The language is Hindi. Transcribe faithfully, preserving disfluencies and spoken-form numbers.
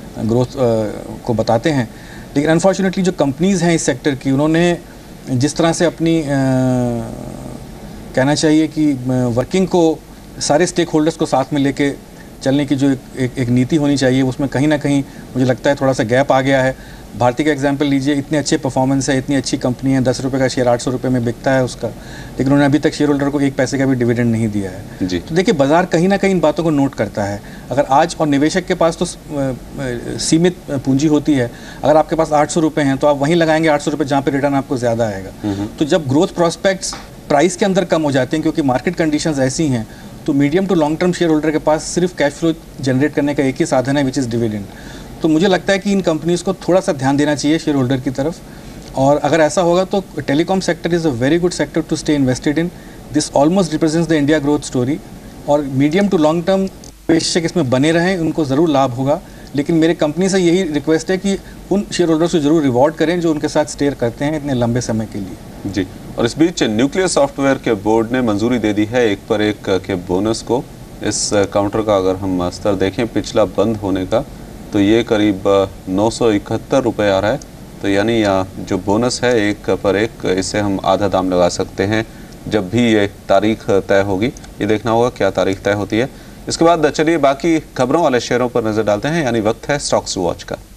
ग्रोथ को बताते हैं, लेकिन अनफॉर्चुनेटली जो कंपनीज़ हैं इस सेक्टर की, उन्होंने जिस तरह से अपनी आ, कहना चाहिए कि वर्किंग को सारे स्टेक होल्डर्स को साथ में लेके चलने की जो एक, एक, एक नीति होनी चाहिए, उसमें कहीं ना कहीं मुझे लगता है थोड़ा सा गैप आ गया है। भारती का एग्जांपल लीजिए, इतने अच्छे परफॉर्मेंस है, इतनी अच्छी कंपनी है, दस रुपये का शेयर आठ सौ रुपये में बिकता है उसका, लेकिन उन्होंने अभी तक शेयर होल्डर को एक पैसे का भी डिविडेंड नहीं दिया है जी। तो देखिए बाजार कहीं ना कहीं इन बातों को नोट करता है। अगर आज, और निवेशक के पास तो सीमित पूंजी होती है, अगर आपके पास आठ सौ रुपये हैं तो आप वहीं लगाएंगे आठ सौ रुपये जहाँ पर रिटर्न आपको ज़्यादा आएगा। तो जब ग्रोथ प्रॉस्पेक्ट्स प्राइस के अंदर कम हो जाते हैं क्योंकि मार्केट कंडीशंस ऐसी हैं, तो medium to long term shareholder के पास सिर्फ कैश फ्लो जनरेट करने का एक ही साधन है, विच इज़ डिविडेंड। तो मुझे लगता है कि इन कंपनीज़ को थोड़ा सा ध्यान देना चाहिए शेयर होल्डर की तरफ, और अगर ऐसा होगा तो telecom sector is a very good sector to stay invested in. This almost represents the India growth story, और मीडियम टू लॉन्ग टर्म निवेशक इसमें बने रहें, उनको ज़रूर लाभ होगा। लेकिन मेरे कंपनी से यही रिक्वेस्ट है कि उन शेयर होल्डर्स को जरूर रिवॉर्ड करें जो उनके साथ स्टे करते हैं इतने लंबे समय के लिए जी। और इस बीच न्यूक्लियर सॉफ्टवेयर के बोर्ड ने मंजूरी दे दी है एक पर एक के बोनस को। इस काउंटर का अगर हम स्तर देखें पिछला बंद होने का, तो ये करीब नौ सौ इकहत्तर रुपये आ रहा है। तो यानी जो बोनस है एक पर एक, इससे हम आधा दाम लगा सकते हैं जब भी ये तारीख तय होगी। ये देखना होगा क्या तारीख तय होती है। इसके बाद चलिए बाकी खबरों वाले शेयरों पर नज़र डालते हैं, यानी वक्त है स्टॉक्स टू वॉच का।